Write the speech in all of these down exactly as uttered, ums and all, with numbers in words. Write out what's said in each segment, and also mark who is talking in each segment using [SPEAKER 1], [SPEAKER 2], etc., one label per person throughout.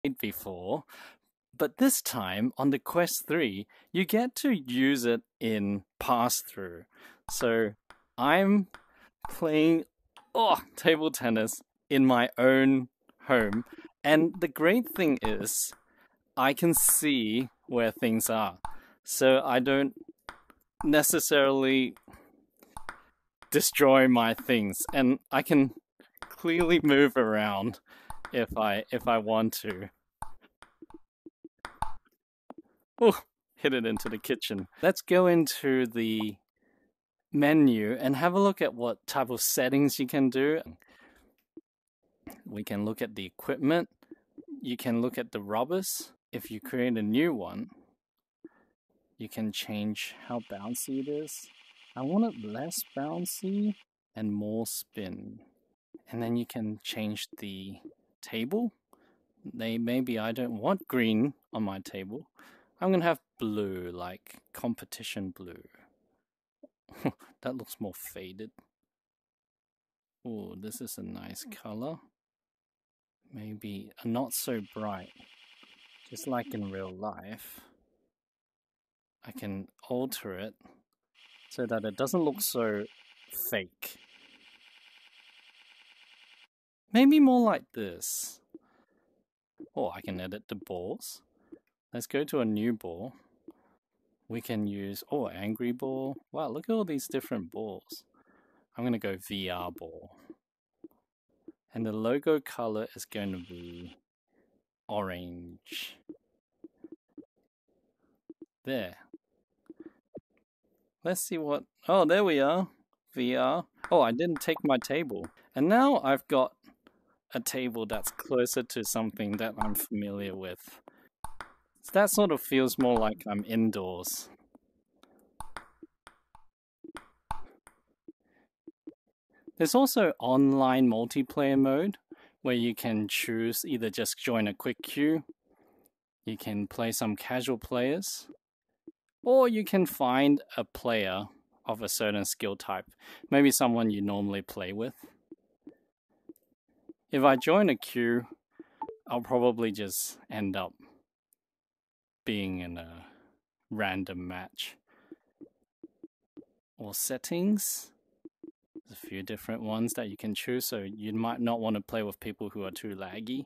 [SPEAKER 1] before, but this time on the Quest three, you get to use it in pass-through. So I'm playing oh, table tennis in my own home. And the great thing is, I can see where things are. So I don't necessarily destroy my things. And I can clearly move around if I if I want to. Oh, hit it into the kitchen. Let's go into the menu and have a look at what type of settings you can do. We can look at the equipment. You can look at the rubbers. If you create a new one, you can change how bouncy it is. I want it less bouncy and more spin. And then you can change the table. They maybe I don't want green on my table. I'm gonna have blue, like competition blue. That looks more faded. Oh, this is a nice color. Maybe not so bright, just like in real life. I can alter it so that it doesn't look so fake. Maybe more like this. Or I can edit the balls. Let's go to a new ball. We can use, oh, angry ball. Wow, look at all these different balls. I'm gonna go V R ball. And the logo color is going to be orange. There. Let's see what, oh, there we are. V R. Oh, I didn't take my table. And now I've got a table that's closer to something that I'm familiar with. So that sort of feels more like I'm indoors. There's also online multiplayer mode where you can choose either just join a quick queue, you can play some casual players, or you can find a player of a certain skill type, maybe someone you normally play with. If I join a queue, I'll probably just end up being in a random match. Or settings. There's a few different ones that you can choose, so you might not want to play with people who are too laggy.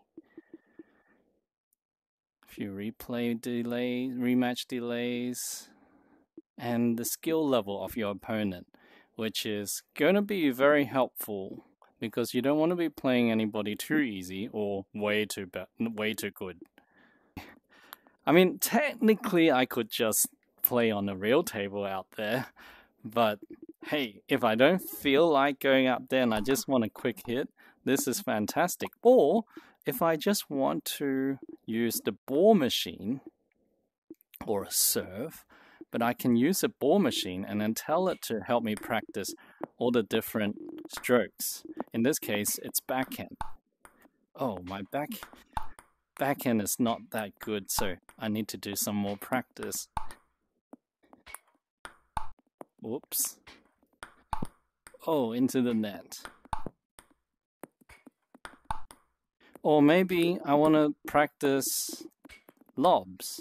[SPEAKER 1] A few replay delays, rematch delays, and the skill level of your opponent, which is going to be very helpful because you don't want to be playing anybody too easy or way too bad, way too good. I mean, technically, I could just play on a real table out there, but hey, if I don't feel like going out there and I just want a quick hit, this is fantastic. Or if I just want to use the ball machine or a serve, but I can use a ball machine and then tell it to help me practice all the different strokes. In this case, it's backhand. Oh, my back backhand is not that good, so I need to do some more practice. Whoops. Oh, into the net. Or maybe I want to practice lobs.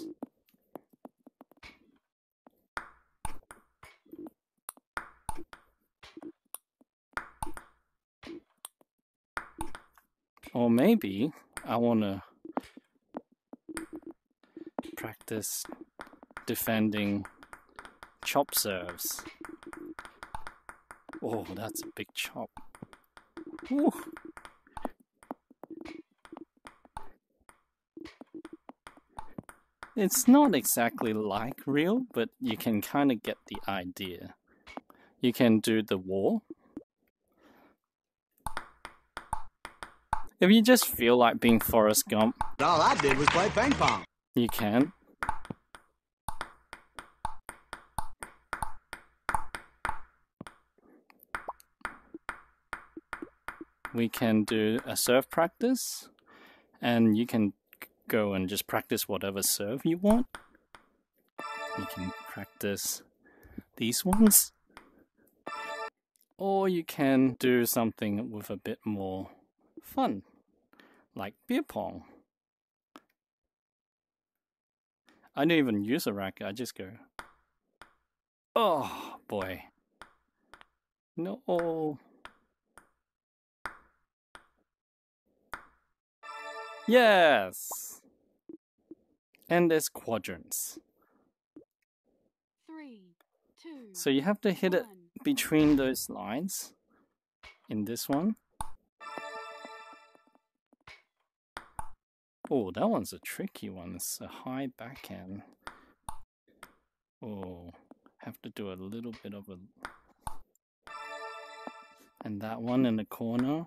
[SPEAKER 1] Or maybe I want to practice defending chop serves. Oh, that's a big chop. Whew. It's not exactly like real, but you can kind of get the idea. You can do the wall. If you just feel like being Forrest Gump,
[SPEAKER 2] all I did was play ping pong.
[SPEAKER 1] You can. We can do a serve practice, and you can go and just practice whatever serve you want. You can practice these ones, or you can do something with a bit more fun, like beer pong. I don't even use a racket, I just go. Oh boy. No. Yes! And there's quadrants.
[SPEAKER 3] Three, two,
[SPEAKER 1] So you have to hit it
[SPEAKER 3] one.
[SPEAKER 1] between those lines in this one. Oh, that one's a tricky one. It's a high backhand. Oh, have to do a little bit of a... And that one in the corner.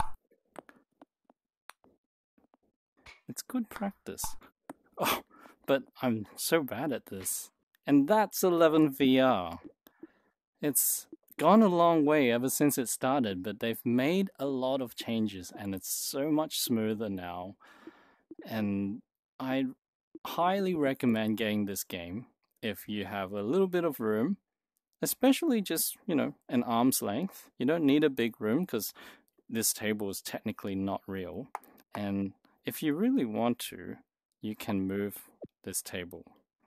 [SPEAKER 1] It's good practice. Oh, but I'm so bad at this. And that's eleven V R. It's gone a long way ever since it started, but they've made a lot of changes and it's so much smoother now. And I highly recommend getting this game if you have a little bit of room, especially just, you know, an arm's length. You don't need a big room because this table is technically not real. And if you really want to, you can move this table.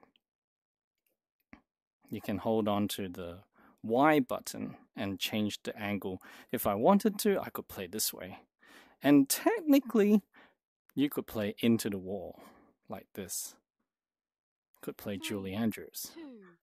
[SPEAKER 1] You can hold on to the Y button and change the angle. If I wanted to, I could play this way. And technically, you could play into the wall like this. Could play
[SPEAKER 3] Three,
[SPEAKER 1] Julie Andrews.
[SPEAKER 3] two,